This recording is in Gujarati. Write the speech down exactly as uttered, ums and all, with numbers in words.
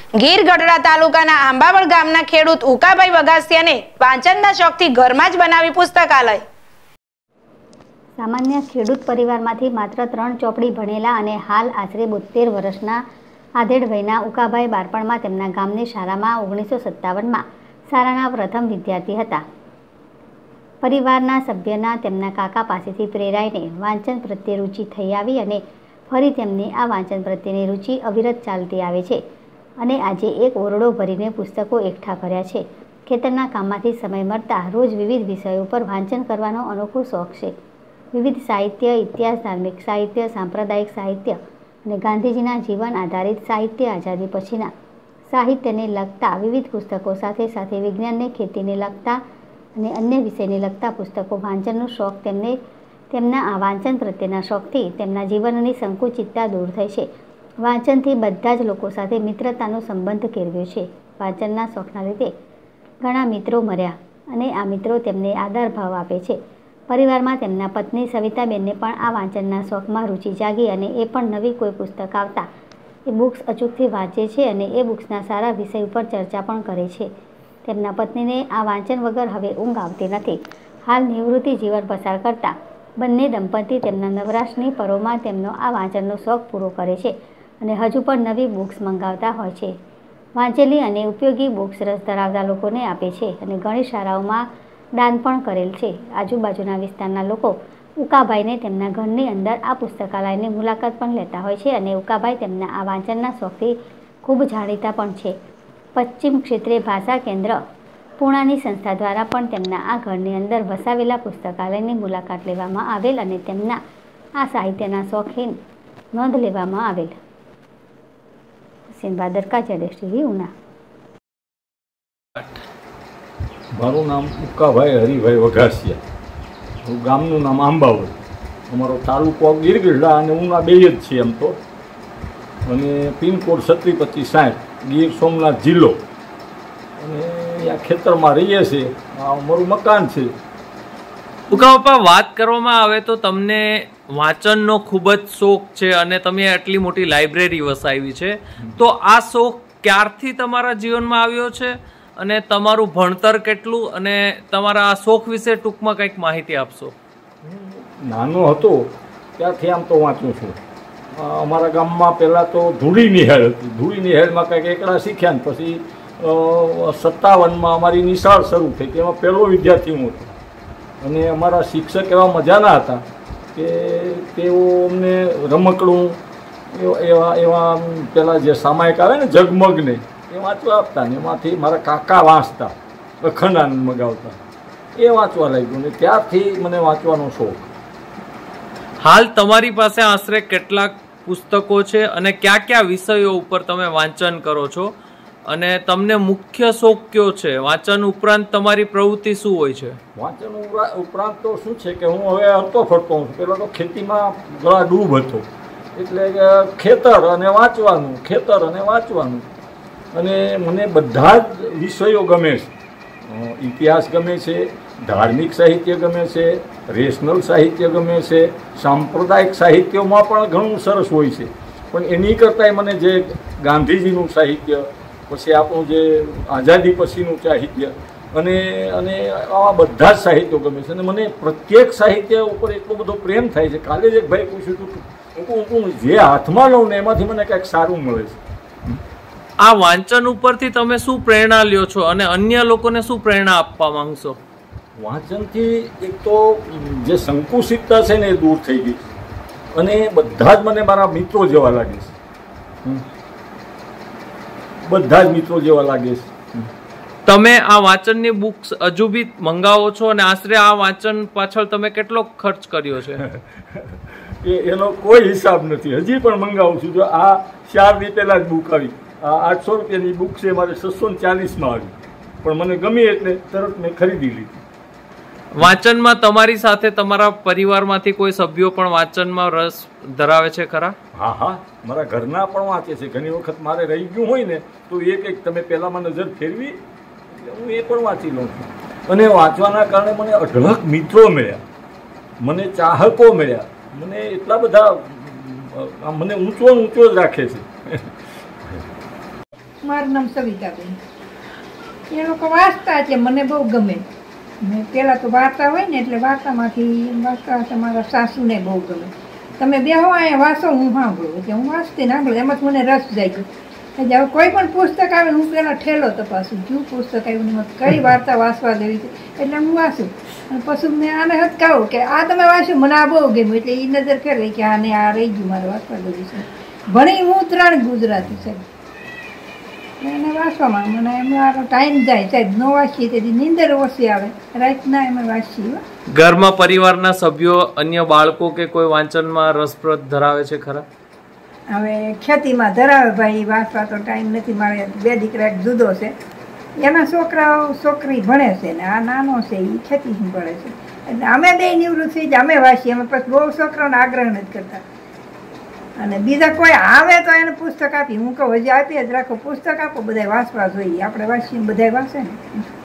ગીર ગઢડા તાલુકાના આંબાવળ ગામના ખેડૂત ઉકાભાઈ વઘાસિયાને વાંચનના શોખથી ઘરમાં જ બનાવી પુસ્તકાલય। સામાન્ય ખેડૂત પરિવારમાંથી માત્ર ત્રણ ચોપડી ભણેલા અને હાલ આશરે બોતેર વર્ષના આધેડ વયના ઉકાભાઈ બાળપણમાં તેમના ગામની શાળામાં ઓગણીસો સત્તાવનમાં શાળાના પ્રથમ વિદ્યાર્થી હતા। પરિવારના સભ્યના તેમના કાકા પાસેથી પ્રેરાઈને વાંચન પ્રત્યે રુચિ થઈ આવી અને ફરી તેમની આ વાંચન પ્રત્યેની રુચિ અવિરત ચાલતી આવે છે અને આજે એક ઓરડો ભરીને પુસ્તકો એકઠા કર્યા છે। ખેતરના કામમાંથી સમય મળતા રોજ વિવિધ વિષયો પર વાંચન કરવાનો અનોખો શોખ છે। વિવિધ સાહિત્ય, ઇતિહાસ, ધાર્મિક સાહિત્ય, સાંપ્રદાયિક સાહિત્ય અને ગાંધીજીના જીવન આધારિત સાહિત્ય, આઝાદી પછીના સાહિત્યને લગતા વિવિધ પુસ્તકો સાથે સાથે વિજ્ઞાનને, ખેતીને લગતા અને અન્ય વિષયને લગતા પુસ્તકો વાંચનનો શોખ તેમને તેમના આ વાંચન પ્રત્યેના શોખથી તેમના જીવનની સંકુચિતતા દૂર થઈ છે। વાંચનથી બધા જ લોકો સાથે મિત્રતાનો સંબંધ કેળવ્યો છે। વાંચનના શોખના લીધે ઘણા મિત્રો મળ્યા અને આ મિત્રો તેમને આદર ભાવ આપે છે। પરિવારમાં તેમના પત્ની સવિતાબેનને પણ આ વાંચનના શોખમાં રુચિ જાગી અને એ પણ નવી કોઈ પુસ્તક આવતા એ બુક્સ અચૂકથી વાંચે છે અને એ બુક્સના સારા વિષય ઉપર ચર્ચા પણ કરે છે। તેમના પત્નીને આ વાંચન વગર હવે ઊંઘ આવતી નથી। હાલ નિવૃત્તિ જીવન પસાર કરતા બંને દંપતી તેમના નવરાશની પરોમાં તેમનો આ વાંચનનો શોખ પૂરો કરે છે અને હજુ પણ નવી બુક્સ મંગાવતા હોય છે। વાંચેલી અને ઉપયોગી બુક્સ રસ ધરાવતા લોકોને આપે છે અને ઘણી શાળાઓમાં દાન પણ કરેલ છે। આજુબાજુના વિસ્તારના લોકો ઉકાભાઈને તેમના ઘરની અંદર આ પુસ્તકાલયની મુલાકાત પણ લેતા હોય છે અને ઉકાભાઈ તેમના આ વાંચનના શોખથી ખૂબ જાણીતા પણ છે। પશ્ચિમ ક્ષેત્રે ભાષા કેન્દ્ર પૂણાની સંસ્થા દ્વારા પણ તેમના આ ઘરની અંદર વસાવેલા પુસ્તકાલયની મુલાકાત લેવામાં આવેલ અને તેમના આ સાહિત્યના શોખીન નોંધ લેવામાં આવેલ। ભાદરકા જેડેશ ટીવી ઉના। મારું નામ ઉકાભાઈ હરિભાઈ વઘાસિયા, ગામનું નામ આંબાવળ, અમારો તાલુકો ગીર ગઢડા અને ઉના બે જ છે એમ તો, અને પિનકોડ છત્રીસ પચીસ સાઠ, ગીર સોમનાથ જિલ્લો, અને અહીંયા ખેતરમાં રહીએ છીએ। આ અમારું મકાન છે। ઉકાબાપા, વાત કરવામાં આવે તો તમને વાંચનનો ખૂબ જ શોખ છે અને તમે આટલી મોટી લાઇબ્રેરી વસાવી છે, તો આ શોખ ક્યારથી તમારા જીવનમાં આવ્યો છે અને તમારું ભણતર કેટલું, અને તમારા આ શોખ વિશે ટૂંકમાં કંઈક માહિતી આપશો? નાનો હતો ત્યારથી આમ તો વાંચું છું। અમારા ગામમાં પહેલાં તો ધૂળી નિહાળ હતી, ધૂળી નિહાળમાં કંઈક એકડા શીખ્યા ને પછી સત્તાવનમાં અમારી નિશાળ શરૂ થઈ, તેમાં પહેલો વિદ્યાર્થી હું હતો અને અમારા શિક્ષક એવા મજાના હતા કે તેઓ અમને રમકડું એવા એવા પેલા જે સામાયિક આવે ને જગમગને એ વાંચવા આપતા ને એમાંથી મારા કાકા વાંચતા, અખંડાનંદ મગાવતા, એ વાંચવા લાગ્યું ને ત્યારથી મને વાંચવાનો શોખ। હાલ તમારી પાસે આશરે કેટલાક પુસ્તકો છે અને કયા કયા વિષયો ઉપર તમે વાંચન કરો છો, અને તમને મુખ્ય શોખ કયો છે? વાંચન ઉપરાંત તમારી પ્રવૃત્તિ શું હોય છે? વાંચન ઉપરાંત તો શું છે કે હું હવે હરતો ફરતો હું, પહેલાં તો ખેતીમાં ઘણા ડૂબ હતો, એટલે ખેતર અને વાંચવાનું, ખેતર અને વાંચવાનું, અને મને બધા જ વિષયો ગમે છે। ઇતિહાસ ગમે છે, ધાર્મિક સાહિત્ય ગમે છે, રેશનલ સાહિત્ય ગમે છે, સાંપ્રદાયિક સાહિત્યમાં પણ ઘણું સરસ હોય છે, પણ એની કરતાંય મને જે ગાંધીજીનું સાહિત્ય, પછી આપણું જે આઝાદી પછીનું સાહિત્ય અને અને આવા બધા જ સાહિત્યો ગમે છે, અને મને પ્રત્યેક સાહિત્ય ઉપર એટલો બધો પ્રેમ થાય છે। કાલે જ એક ભાઈ પૂછ્યું હતું, હું હું જે હાથમાં લઉં ને એમાંથી મને કંઈક સારું મળે છે। આ વાંચન ઉપરથી તમે શું પ્રેરણા લ્યો છો અને અન્ય લોકોને શું પ્રેરણા આપવા માંગશો? વાંચનથી એક તો જે સંકુચિતતા છે ને એ દૂર થઈ ગઈ અને બધા જ મને મારા મિત્રો જેવા લાગે છે, બધા જ મિત્રો જેવા લાગે છે। તમે આ વાંચનની બુક્સ હજુ બી મંગાવો છો અને આશરે આ વાંચન પાછળ તમે કેટલો ખર્ચ કર્યો છે? એ એનો કોઈ હિસાબ નથી, હજી પણ મંગાવું છું। જો આ ચાર દી પહેલાં જ બુક આવી, આ આઠસો રૂપિયાની બુક છે, મારે છસો ચાલીસમાં આવી, પણ મને ગમી એટલે તરત મેં ખરીદી લીધી। વાંચનમાં તમારી સાથે તમારા પરિવારમાંથી કોઈ સભ્યો પણ વાંચનમાં રસ ધરાવે છે ખરા? હા હા, મારા ઘરના પણ વાંચે છે। ઘણી વખત મારે રહી ગયું હોય ને તો એક એક તમે પહેલાંમાં નજર ફેરવી હું એ પણ વાંચી લઉં છું, અને વાંચવાના કારણે મને અઢળક મિત્રો મળ્યા, મને ચાહકો મળ્યા, મને એટલા બધા મને ઊંચો ઊંચો જ રાખે છે। મારું નામ સવિતાબેન. એ લોકો વાંચતા છે, મને બહુ ગમે. મેં પહેલાં તો વાર્તા હોય ને એટલે વાર્તામાંથી વાંચતા વાંચતા મારા સાસુને બહુ ગમે. તમે બેહો અહીંયા વાંચો, હું સાંભળું. એટલે હું વાંચતી ને સાંભળું, એમાં મને રસ જાય ગયો. એટલે હવે કોઈ પણ પુસ્તક આવે હું પહેલાં ઠેલો તપાસું, કયું પુસ્તક આવ્યું ને કઈ વાર્તા વાંચવા દેવી છે, એટલે હું વાંચું. અને પછી મેં આને હદ કહું કે આ તમે વાંચ્યું, મને આ બહુ ગમ્યું. એટલે એ નજર કરે કે આને આ રહી ગયું, મારે વાંચવા દેવી છે. ભણી હું ત્રણ ગુજરાતી સાહેબ, એને વાંચવામાં મને એમાં ટાઈમ જાય સાહેબ. ન વાંચીએ તેથી નીંદર ઓછી આવે, રાતના એમાં વાંચીએ. ઘરમાં પરિવારના સભ્યો, અન્ય બાળકો કે કોઈ વાંચનમાં રસપ્રદ ધરાવે છે ખરા? હવે ખેતીમાં ધરાવે ભાઈ, વાંચવા તો ટાઈમ નથી. મારે બે દીકરા એક જુદો છે, એના છોકરાઓ છોકરી ભણે છે ને આ નાનો છે એ ખેતી ભણે છે. એટલે અમે બે નિવૃત્ત થઈ જાય, અમે વાંચીએ. અમે પછી બહુ છોકરાઓને આગ્રહ નથી કરતા. અને બીજા કોઈ આવે તો એને પુસ્તક આપી. હું કહું હજી આપીએ જ રાખો, પુસ્તક આપો, બધા વાંચવા જોઈએ. આપણે વાંચીએ બધા વાંચે ને.